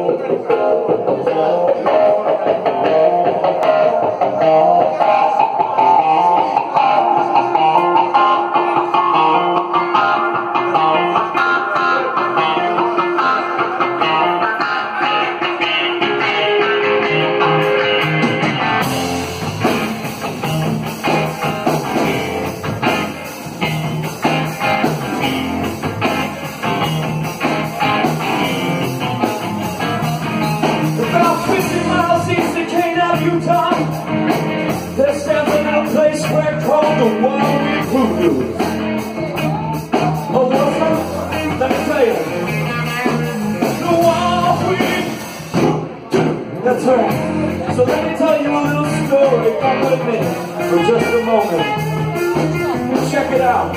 There stands in a place where called the Wild Voodoo. Oh, what's that? Let me tell you. The Wild Voodoo. That's right. So let me tell you a little story. Come with me for just a moment. Check it out.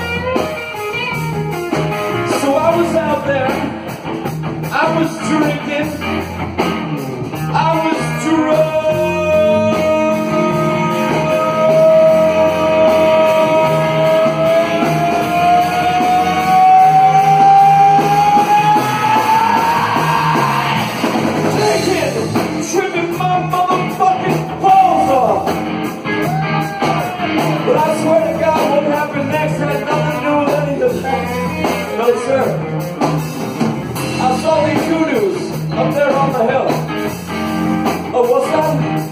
So I was out there. I was drinking. I was drunk. I saw these hoodoos up there on the hill. Oh, what's that?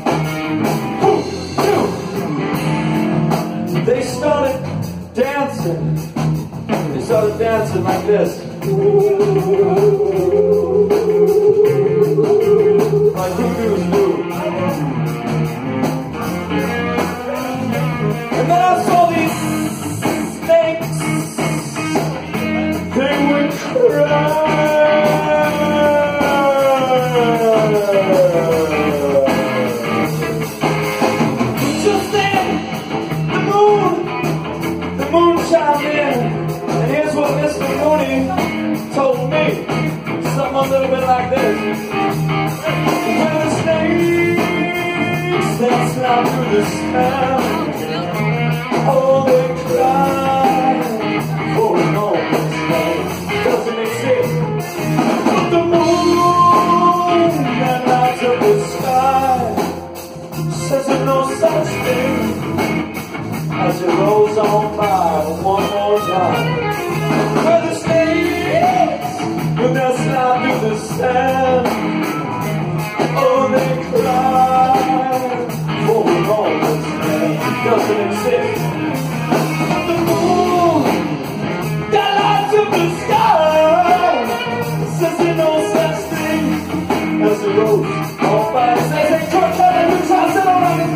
Hoodoo! They started dancing. They started dancing like this. Like hoodoos do. And then I saw these snakes. They would cry. Just then, the moon chimed in, and here's what Mr. Mooney told me. Something a little bit like this. When the snakes that slide through the sky, oh, they cry. Oh no, doesn't exist. But the moon that lights up the sky says there's no such thing as it rolls on by one more time. Where the snakes will now slide through the sand, oh, they cry. Oh no, this thing doesn't exist. But the moon that lights up the sky says there's no such thing as a rose on fire. Says they torch out and we try to sit on it.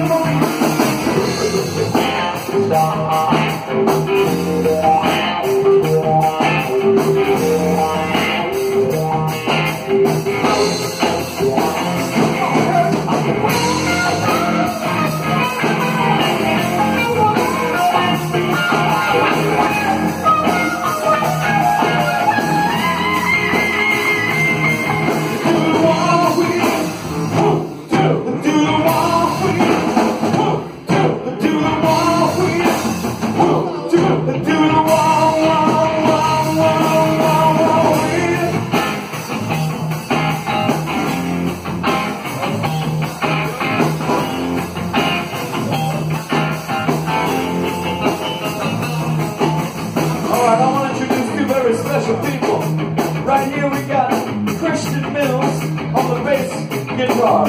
Special people. Right here we got Christian Mills on the bass guitar.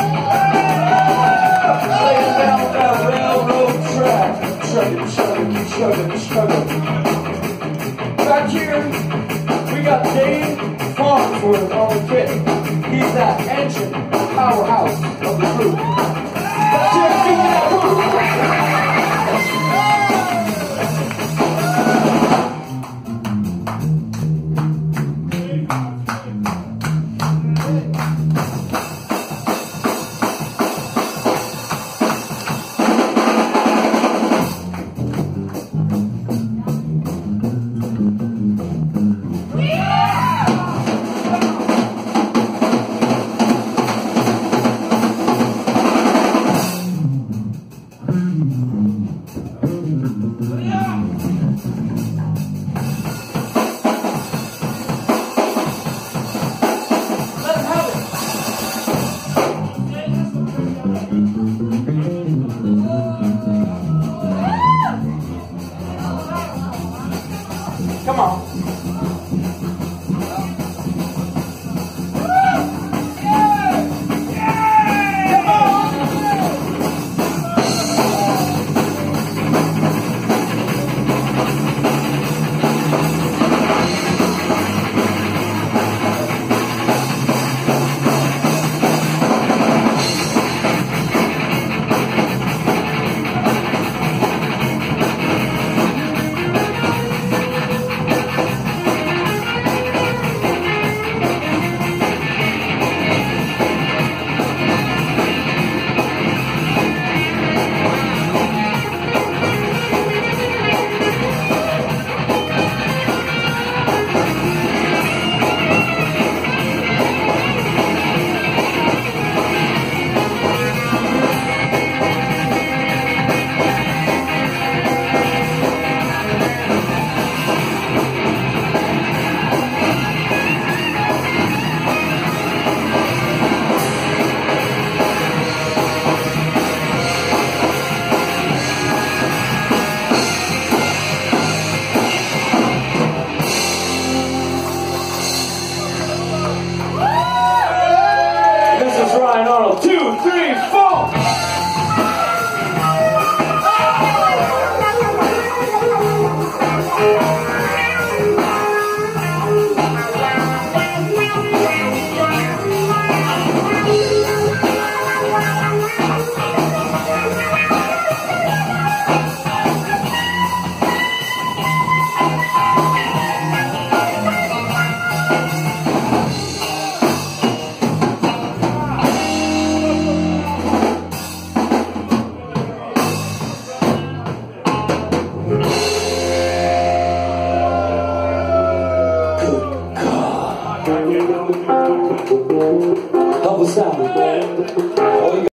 Laying down that railroad track. Chugging, chugging, chugging, chugging. Back here we got Dave Farnsworth on the kit. He's that engine powerhouse of the group. Back here, give me that group. Ryan Arnold. 2, 3, 4.